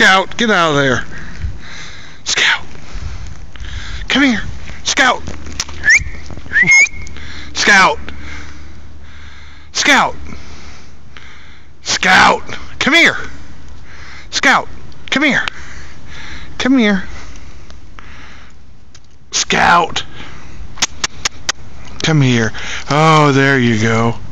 Scout, get out of there. Scout. Come here. Scout. Scout. Scout. Scout. Come here. Scout. Come here. Come here. Scout. Come here. Oh, there you go.